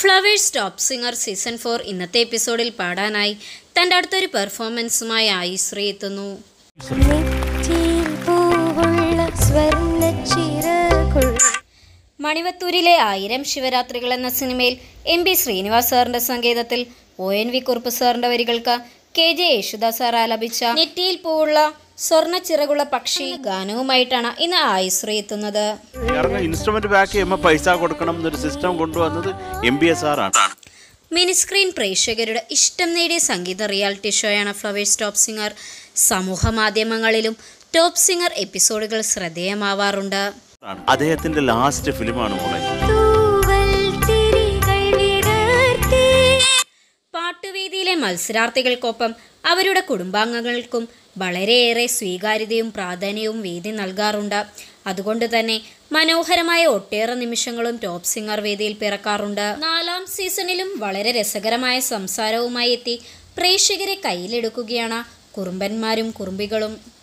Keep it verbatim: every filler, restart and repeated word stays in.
Flowers top singer season four ഇന്നത്തെ എപ്പിസോഡിൽ പാടാനായി തൻ്റെ അടുത്തൊരു പെർഫോമൻസുമായി ആയിശ്രീ എത്തുന്നു. മണിവത്തൂരിലെ ആയിരം ശിവരാത്രികൾ എന്ന സിനിമയിൽ എം പി ശ്രീനിവാസ് സാറിൻ്റെ സംഗീതത്തിൽ ഒ എൻ വി കുറുപ്പ് സാറിൻ്റെ വരികൾക്ക് കെ ജെ യേശുദാസ് സാർ ആലപിച്ച നെറ്റിയിൽ പൂവുള്ള സ്വർണ്ണ ചിറകുള്ള പക്ഷി ഗാനവുമായിട്ടാണ് ഇന്ന് ആയിശ്രീ എത്തുന്നത്. ഇൻസ്ട്രുമെന്റ് ബാക്ക് ചെയ്യുമ്പോൾ പൈസ കൊടുക്കണം എന്നൊരു സിസ്റ്റം കൊണ്ടുവന്നത് എം ബി എസ് ആണ്. മിനിസ്ക്രീൻ പ്രേക്ഷകരുടെ ഇഷ്ടം നേടിയ സംഗീത റിയാലിറ്റി ഷോയാണ് ഫ്ലവേഴ്സ് ടോപ്പ് സിംഗർ. സമൂഹ മാധ്യമങ്ങളിലും ടോപ്പ് സിംഗർ എപ്പിസോഡുകൾ ശ്രദ്ധേയമാവാറുണ്ട്. അദ്ദേഹത്തിന്റെ ലാസ്റ്റ് ഫിലിമാണ് മോളെ. പാട്ടുവേദിയിലെ മത്സരാർത്ഥികൾക്കൊപ്പം അവരുടെ കുടുംബാംഗങ്ങൾക്കും വളരെയേറെ സ്വീകാര്യതയും പ്രാധാന്യവും വേദി നൽകാറുണ്ട്. അതുകൊണ്ട് തന്നെ മനോഹരമായ ഒട്ടേറെ നിമിഷങ്ങളും ടോപ്പ് സിംഗർ വേദിയിൽ പിറക്കാറുണ്ട്. നാലാം സീസണിലും വളരെ രസകരമായ സംസാരവുമായി എത്തി പ്രേക്ഷകരെ കയ്യിലെടുക്കുകയാണ് കുറുമ്പന്മാരും കുറുമ്പികളും.